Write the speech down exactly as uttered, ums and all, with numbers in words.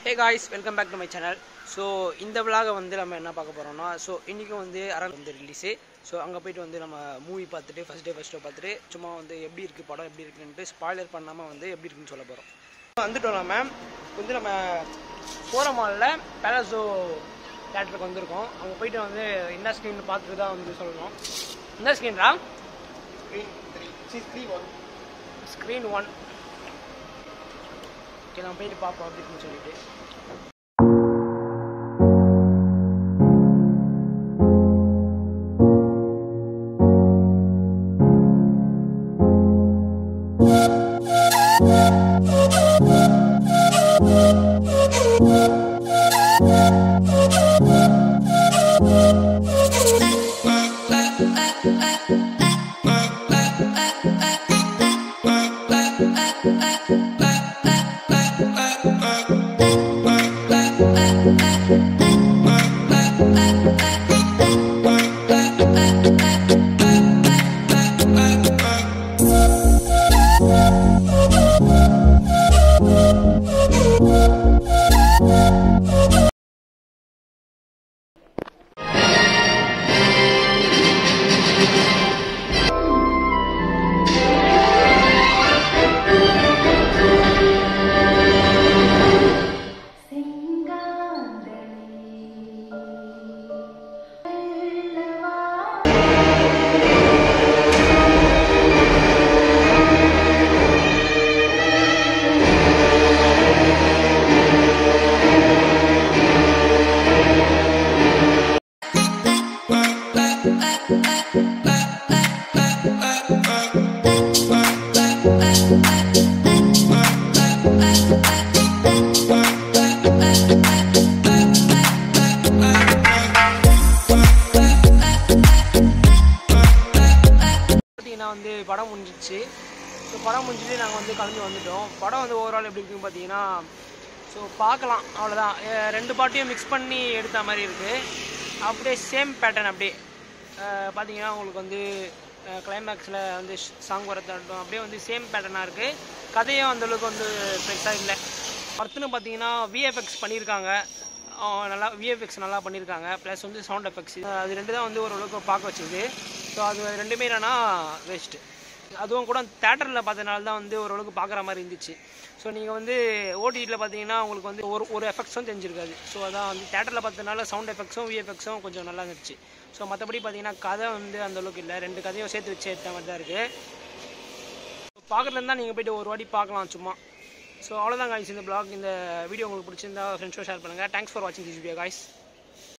Hey guys, welcome back to my channel. So இந்த vlog வந்து நம்ம என்ன பார்க்க போறோம்னா சோ இன்னைக்கு வந்து அரண் வந்து ரிலீஸ். சோ அங்க போய்ட்டு வந்து நம்ம மூவி பார்த்துட்டு ஃபர்ஸ்ட் டே ஃபர்ஸ்ட் ஷோ பார்த்துட்டு சும்மா வந்து எப்படி இருக்கு படம் எப்படி இருக்குன்னு ஸ்பாயிலர் பண்ணாம வந்து எப்படி இருக்குன்னு சொல்ல போறோம். வந்துட்டோம் மேம். வந்து நம்ம போற மால்ல பேலஸோ தியேட்டருக்கு வந்திருக்கோம். அங்க போய்ட்டு வந்து என்ன ஸ்கிரீன் பார்த்துட்டு தான் வந்து சொல்லணும். என்ன ஸ்கிரீன்டா? Screen one. ஓகே நான் போய்ட்டு பார்ப்போம் அப்படின்னு சொல்லிட்டு வந்து படம் முடிஞ்சிச்சு. ஸோ படம் முடிஞ்சிட்டு நாங்கள் வந்து கிளம்பி வந்துட்டோம். படம் வந்து ஓவரால் எப்படி இருக்குன்னு பார்த்தீங்கன்னா ஸோ பார்க்கலாம் அவ்வளோதான். ரெண்டு பாட்டையும் மிக்ஸ் பண்ணி எடுத்த மாதிரி இருக்குது. அப்படியே சேம் பேட்டர்ன் அப்படியே பார்த்தீங்கன்னா உங்களுக்கு வந்து கிளைமேக்ஸில் வந்து சாங் வரத்தாட்டும் அப்படியே வந்து சேம் பேட்டர்னாக இருக்குது. கதையும் அந்தளவுக்கு வந்து பெருசாக இல்லை. அடுத்துன்னு பார்த்தீங்கன்னா விஎஃப்எக்ஸ் பண்ணியிருக்காங்க. நல்லா விஎஃப்எக்ஸ் நல்லா பண்ணியிருக்காங்க. ப்ளஸ் வந்து சவுண்ட் எஃபெக்ட்ஸ் அது ரெண்டு தான் வந்து ஓரளவுக்கு பார்க்க வச்சுது. ஸோ அது ரெண்டுமே என்னன்னா வேஸ்ட்டு. அதுவும் கூட தேட்டரில் பார்த்தனால தான் வந்து ஓரளவுக்கு பார்க்குற மாதிரி இருந்துச்சு. ஸோ நீங்கள் வந்து ஓடிடியில் பார்த்தீங்கன்னா உங்களுக்கு வந்து ஒரு ஒரு எஃபெக்ட்ஸும் தெரிஞ்சிருக்காது. ஸோ அதான் வந்து தேட்டரில் பார்த்தனால சவுண்ட் எஃபெக்ட்ஸும் விஎஃப்எக்ஸும் கொஞ்சம் நல்லா இருந்துச்சு. ஸோ மற்றபடி பார்த்தீங்கன்னா கதை வந்து அந்தளவுக்கு இல்லை. ரெண்டு கதையும் சேர்த்து வச்சு எடுத்த மாதிரி தான் இருக்குது. பார்க்குறதுல தான் நீங்கள் போய்ட்டு ஒரு வாட்டி பார்க்கலாம் சும்மா. ஸோ அவ்வளோதான் காய்ஸ் இந்த ப்ளாக். இந்த வீடியோ உங்களுக்கு பிடிச்சிருந்தா ஃப்ரெண்ட்ஸோட ஷேர் பண்ணுங்கள். தேங்க்ஸ் ஃபார் வாட்சிங் திஸ் வீடியோ காய்ஸ்.